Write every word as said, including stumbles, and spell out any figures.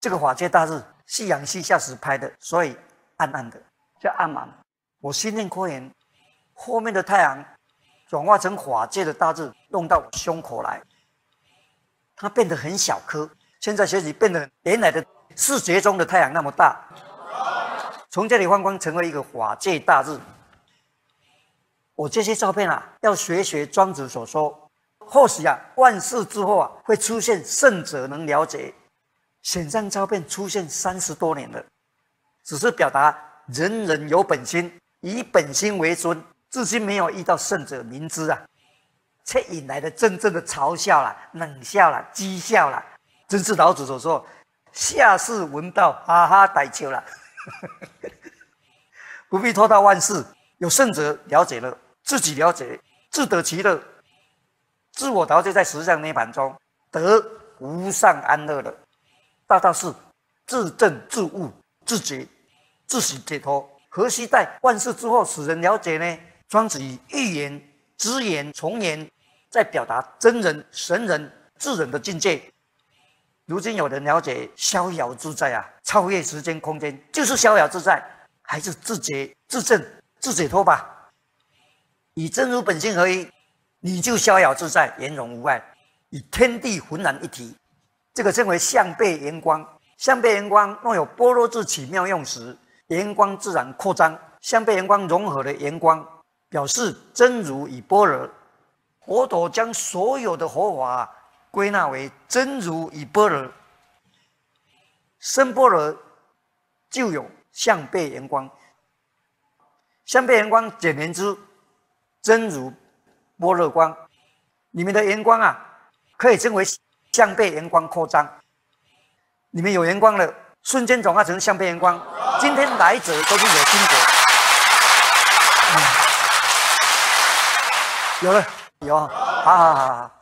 这个法界大日，夕阳西下时拍的，所以暗暗的，叫暗芒。我心念扩延，后面的太阳转化成法界的大日，弄到我胸口来，它变得很小颗。现在学习变得原来的视觉中的太阳那么大，从这里放光成为一个法界大日。我这些照片啊，要学学庄子所说，或许啊，万世之后啊，会出现圣者能了解。显像照片出现三十多年了，只是表达人人有本心，以本心为尊，至今没有遇到圣者明知啊，却引来了真正的嘲笑啦、冷笑啦、讥笑啦。真是老子所说：“下士闻道，哈哈大笑啦。”不必拖到万世，有圣者了解了，自己了解，自得其乐，自我陶醉在实相涅槃中，得无上安乐了。大道是自证自悟自觉自喜解脱，何须待万世之后使人了解呢？庄子以寓言、只言、从言，在表达真人、神人、智人的境界。如今有人了解逍遥自在啊，超越时间空间，就是逍遥自在，还是自觉自证自解脱吧。以真如本性合一，你就逍遥自在，圆融无碍，与天地浑然一体。这个称为相背圆光。相背圆光若有般若智起妙用时，圆光自然扩张。相背圆光融合的圆光，表示真如与般若。佛陀将所有的佛法归纳为真如与般若，生般若就有相背圆光。相背圆光简言之，真如般若光。你们的圆光啊，可以称为相背圆光扩张。你们有圆光了，瞬间转化成相背圆光。今天来者都是有心得。嗯、有了，有，好好好好。